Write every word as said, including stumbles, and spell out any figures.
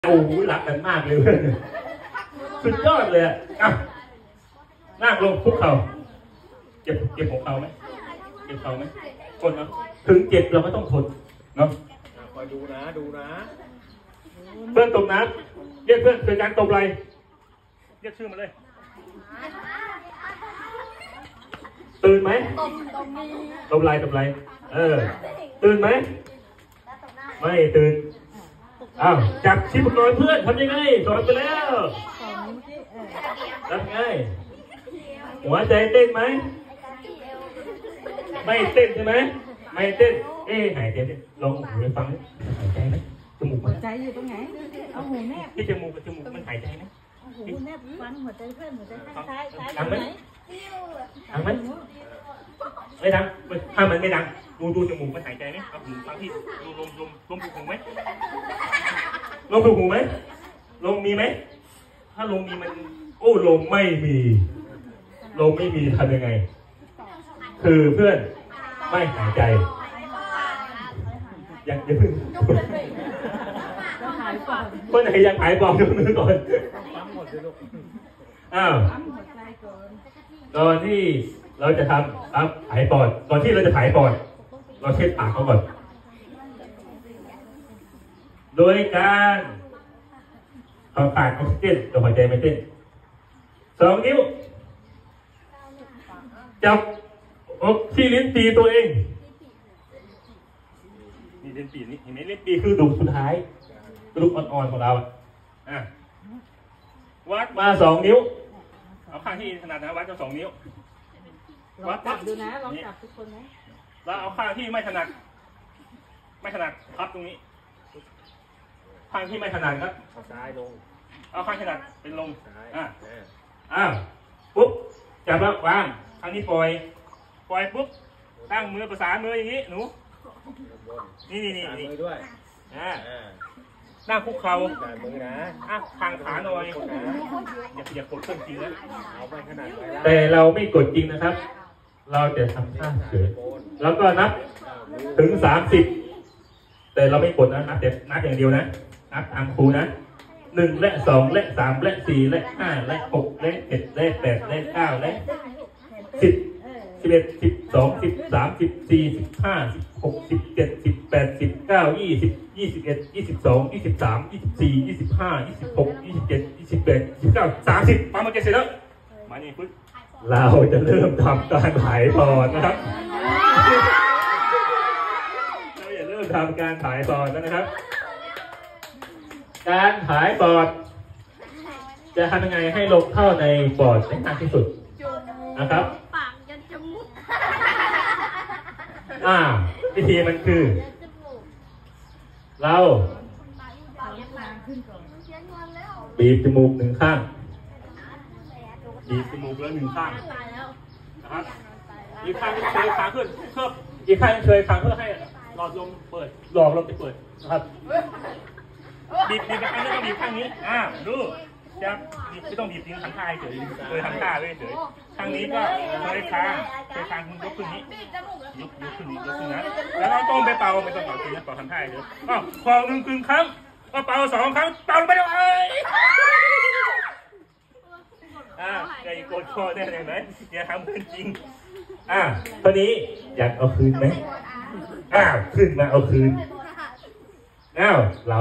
โอ้โหรักกันมากเลยสุดยอดเลยอ่ะนั่งลงคุกเข่าเจ็บเจ็บของเข่าไหมเจ็บเข่าไหมทนเนาะถึงเจ็บเราก็ต้องทนเนาะคอยดูนะดูนะเพื่อนตบน้ำเรียกเพื่อนเป็นการตบไหลเรียกชื่อมาเลยตื่นไหมตบไหลตบไหลเออตื่นไหมไม่ตื่นอ้าวจับชิปก่อนเพื่อนทำยังไงสอนไปแล้วทำไงหัวใจเต้นไหมไม่เต้นใช่ไหมไม่เต้นเอ๊ะหายใจลองหูไปฟังหายใจไหมจมูกมันใจอยู่ตรงไหนเอาหูแนบที่จมูกกับจมูกมันหายใจไหมหูแนบฟังหัวใจเพื่อนหัวใจข้างซ้ายซ้ายดังไหมดังไหมไม่ดังถ้ามันไม่ดังดูดูจมูกมันหายใจไหมเอาหูฟังที่ดูลมลมลมถูกหูไหมลมถูกหูไหมลมมีไหมถ้าลมมีมันโอ้ลมไม่มีลมไม่มีทำยังไงคือเพื่อนไม่หายใจยังยังเพิ่งคนไหนยังหายปอดยกมือก่อนอ้าวตอนที่เราจะทำครับหายปอดตอนที่เราจะหายปอดเราเช็ดปากเขาก่อนโดยการเอาปากออกซิเจนตัวหัวใจไม่เต้นสองนิ้วจับอกที่ลิ้นปีตัวเองนี่ลิ้นปีนี่เห็นไหมลิ้นปีคือดุสุดท้ายกระดูกอ่อนๆของเราอ่ะวัดมาสองนิ้วเอาข้างที่ถนัดนะวัดจะสองนิ้ววัดจับดูนะลองจับทุกคนนะแล้วเอาข้างที่ไม่ถนัดไม่ถนัดพับตรงนี้ข้างที่ไม่ถนัดครับซ้ายลงเอาข้างถนัดเป็นลงอ่ะอ้าวปุ๊บจับแล้ววางข้างนี้ปล่อยปล่อยปุ๊บตั้งมือประสานมืออย่างนี้หนูนี่นี่นี่นี่ด้วยอ่านั่งคุกเข่ามือนะอ่ะทางขาหน่อยอย่าอย่ากดเครื่องจริงนะเอาไปขนาดไหนแต่เราไม่กดจริงนะครับเราจะทำท่าเฉยแล้วก็นับถึงสามสิบแต่เราไม่กดนะนับแต่นับอย่างเดียวนะนับตามครูนะหนึ่งและสองและสามและสี่และห้าและหกและเจ็ดและแปดและเก้าและสิบสิบเอ็ดสิบสองสิบสามสิบสี่สิบห้าสิบหกสิบเจ็ดสิบแปดสิบเก้ายี่สิบยี่สิบเอ็ดยี่สิบสองยี่สิบสามยี่สิบสี่ยี่สิบห้ายี่สิบหกยี่สิบเจ็ดยี่สิบแปดยี่สิบเก้าสามสิบประมาณเจ็ดสิบแล้วมานี่พึ่งเราจะเริ่มทำการถ่ายปอดนะครับเราจะเริ่มทำการถ่ายปอดแล้วนะครับการถ่ายปอดจะทำยังไงให้ลมเข้าในปอดได้มากที่สุดนะครับอ่าวิธีมันคือเราบีบจมูกหนึ่งข้างบีบจมูกแล้วหนึ่งข้างนะครับอีกข้างเฉยขาขึ้นเพิ่มอีกข้างเฉยขาเพื่อให้หลอดลมเปิดหลอดลมจะเปิดนะครับบีบบีบไปข้างนี้ต้องบีบข้างนี้อ่าดูจะไม่ต้องบีบทิ้งทำท่าเฉยเลยทำท่าเลยเฉยข้างนี้ก็เคยค้างเคยค้างคุณยกขึ้นนี้ยกยกขึ้นนี้ยกขึ้นนะแล้วเราต้องไปเป่าไม่ต้องเป่าจริงนะเป่าทำท่าเฉยอ้าวพอหนึ่งครึ่งครั้งก็เป่าสองครั้งเป่าไปเลยอ่าใจโกรธคอได้ยังไงอย่าทำเพื่อนจริงอ่าตอนนี้อยากเอาคืนไหมอ้าวขึ้นมาเอาคืนอ้าวเรา